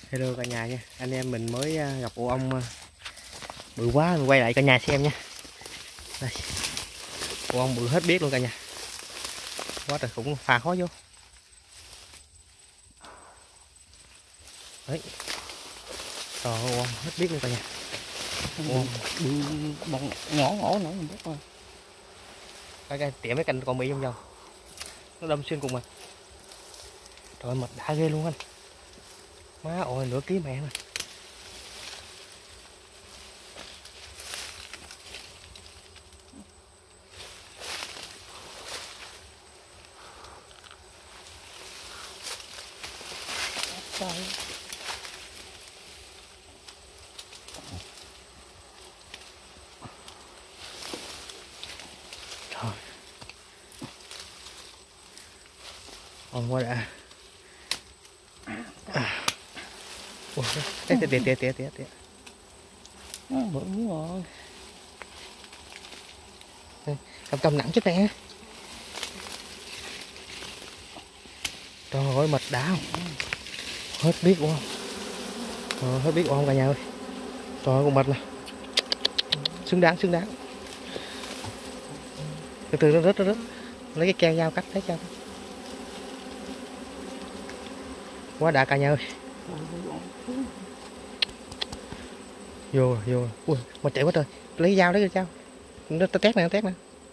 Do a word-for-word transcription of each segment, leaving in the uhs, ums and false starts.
Hello cả nhà nha, anh em mình mới gặp ổ ong bự quá, mình quay lại cả nhà xem nha. Đây, ổ ong bự hết biết luôn cả nhà, quá trời khủng, phà khó vô. Đấy, trời ơi, ổ ong hết biết luôn cả nhà. Ổ ong bự bằng nhỏ ngõ nữa mình biết rồi. cái cái tỉa mấy cành còn bị trong vòng, nó đâm xuyên cùng mình. Trời ơi, mệt đã ghê luôn anh. Má ôi, nửa ký mẹ này. Trời. Trời. Ôi quá đã. Ủa, tía tía tía tía tía tía. Nó bự rồi. Cầm cầm nặng chút nè. Trời ơi, mệt đã không? Hết biết quá. Ờ, hết biết ổ ong cả nhà ơi. Trời ơi, con mệt nè. Xứng đáng, xứng đáng. Từ từ nó rớt, nó rớt. Lấy cái keo dao cắt thấy cho. Quá đã cả nhà ơi. Vô rồi, vô rồi. Ui, mà chạy quá trời. Lấy dao, lấy cái dao. Nó tét nè, nó tét nè.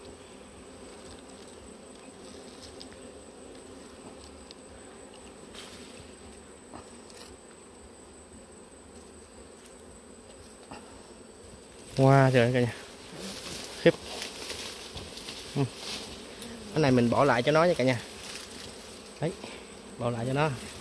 Wow, trời ơi cả nhà. Khiếp. Ừ. Cái này mình bỏ lại cho nó nha cả nhà. Đấy, bỏ lại cho nó.